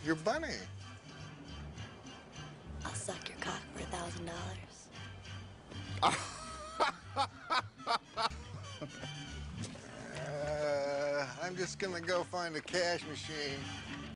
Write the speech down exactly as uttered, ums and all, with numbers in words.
Your bunny. I'll suck your cock for a thousand dollars. Uh, I'm just gonna go find a cash machine.